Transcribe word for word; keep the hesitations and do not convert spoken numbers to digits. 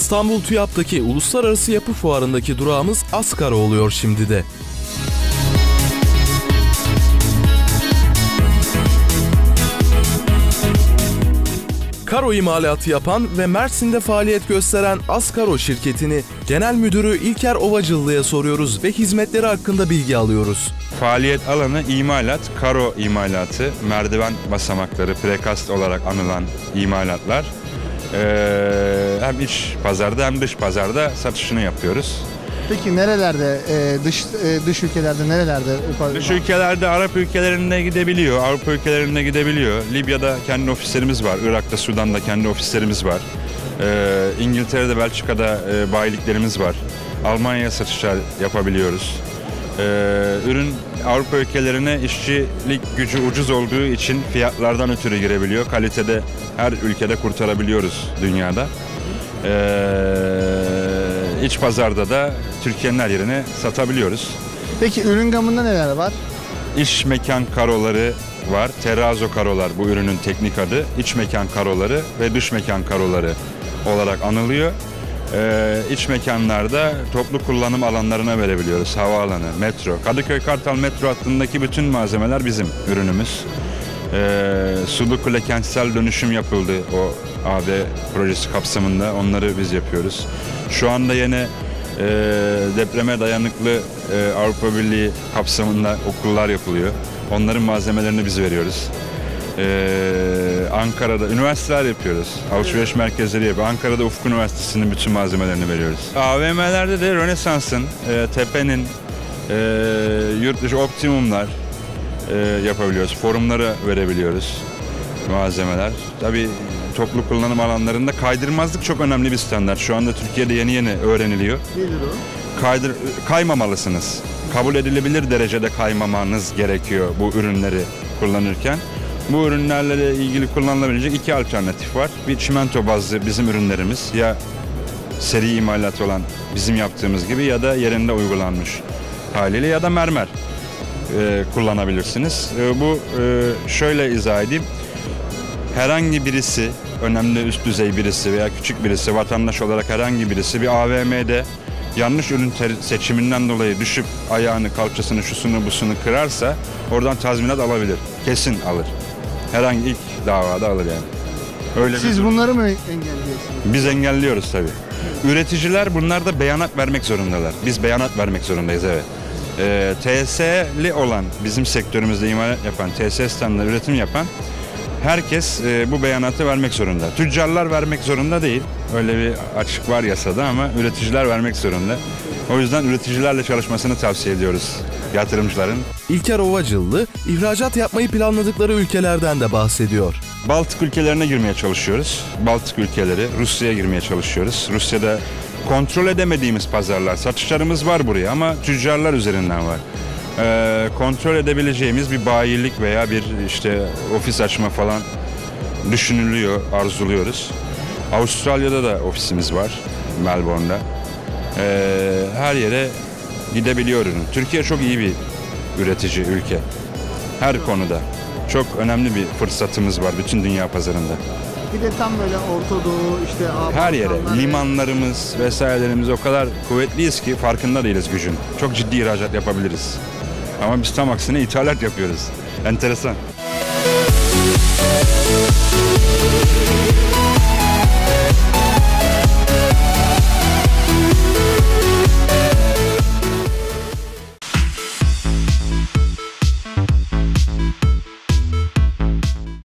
İstanbul TÜYAP'taki Uluslararası Yapı Fuarı'ndaki durağımız Askaro oluyor şimdi de. Karo imalatı yapan ve Mersin'de faaliyet gösteren Askaro şirketini Genel Müdürü İlker Ovacıllı'ya soruyoruz ve hizmetleri hakkında bilgi alıyoruz. Faaliyet alanı imalat, karo imalatı, merdiven basamakları, prekast olarak anılan imalatlar. Ee, hem iç pazarda hem dış pazarda satışını yapıyoruz. Peki nerelerde, e, dış e, dış ülkelerde nerelerde? Dış ülkelerde Arap ülkelerine gidebiliyor, Avrupa ülkelerine gidebiliyor. Libya'da kendi ofislerimiz var, Irak'ta, Sudan'da kendi ofislerimiz var. Ee, İngiltere'de, Belçika'da e, bayiliklerimiz var. Almanya'ya satışlar yapabiliyoruz. Ee, ürün Avrupa ülkelerine işçilik gücü ucuz olduğu için fiyatlardan ötürü girebiliyor. Kalitede her ülkede kurtarabiliyoruz dünyada. Ee, iç pazarda da Türkiye'nin her yerine satabiliyoruz. Peki ürün gamında neler var? İç mekan karoları var. Terrazzo karolar bu ürünün teknik adı. İç mekan karoları ve dış mekan karoları olarak anılıyor. Ee, iç mekanlarda toplu kullanım alanlarına verebiliyoruz. Havaalanı, metro. Kadıköy Kartal metro hattındaki bütün malzemeler bizim ürünümüz. Ee, Sulukule kentsel dönüşüm yapıldı o A B projesi kapsamında. Onları biz yapıyoruz. Şu anda yine e, depreme dayanıklı e, Avrupa Birliği kapsamında okullar yapılıyor. Onların malzemelerini biz veriyoruz. Ee, Ankara'da üniversiteler yapıyoruz. Alışveriş merkezleri yapıyoruz. Ankara'da Ufuk Üniversitesi'nin bütün malzemelerini veriyoruz. A V M'lerde de Rönesans'ın, e, Tepe'nin, e, yurt dışı Optimum'lar e, yapabiliyoruz. Forumlara verebiliyoruz malzemeler. Tabii toplu kullanım alanlarında kaydırmazlık çok önemli bir standart. Şu anda Türkiye'de yeni yeni öğreniliyor. Nedir o? Kaydır, kaymamalısınız. Kabul edilebilir derecede kaymamanız gerekiyor bu ürünleri kullanırken. Bu ürünlerle ilgili kullanılabilecek iki alternatif var. Bir çimento bazlı bizim ürünlerimiz, ya seri imalat olan bizim yaptığımız gibi ya da yerinde uygulanmış haliyle, ya da mermer e, kullanabilirsiniz. E, bu e, şöyle izah edeyim. Herhangi birisi, önemli üst düzey birisi veya küçük birisi, vatandaş olarak herhangi birisi bir A V M'de yanlış ürün seçiminden dolayı düşüp ayağını, kalçasını, şusunu, busunu kırarsa oradan tazminat alabilir. Kesin alır. Herhangi ilk davada alır yani. Öyle Siz bir... bunları mı engelliyorsunuz? Biz engelliyoruz tabii. Üreticiler bunlarda beyanat vermek zorundalar. Biz beyanat vermek zorundayız, evet. Ee, T S'li olan, bizim sektörümüzde imalat yapan, T S standında üretim yapan herkes e, bu beyanatı vermek zorunda. Tüccarlar vermek zorunda değil. Öyle bir açık var yasada ama üreticiler vermek zorunda. O yüzden üreticilerle çalışmasını tavsiye ediyoruz yatırımcıların. İlker Ovacıllı, ihracat yapmayı planladıkları ülkelerden de bahsediyor. Baltık ülkelerine girmeye çalışıyoruz. Baltık ülkeleri, Rusya'ya girmeye çalışıyoruz. Rusya'da kontrol edemediğimiz pazarlar, satışlarımız var buraya ama tüccarlar üzerinden var. Ee, kontrol edebileceğimiz bir bayilik veya bir işte ofis açma falan düşünülüyor, arzuluyoruz. Avustralya'da da ofisimiz var, Melbourne'da. Ee, her yere gidebiliyor ürün. Türkiye çok iyi bir üretici ülke. Her konuda. Çok önemli bir fırsatımız var bütün dünya pazarında. Bir de tam böyle Orta Doğu, işte her yere, limanlarımız vesairelerimiz o kadar kuvvetliyiz ki farkında değiliz gücün. Çok ciddi ihracat yapabiliriz. Ama biz tam aksine ithalat yapıyoruz. Enteresan.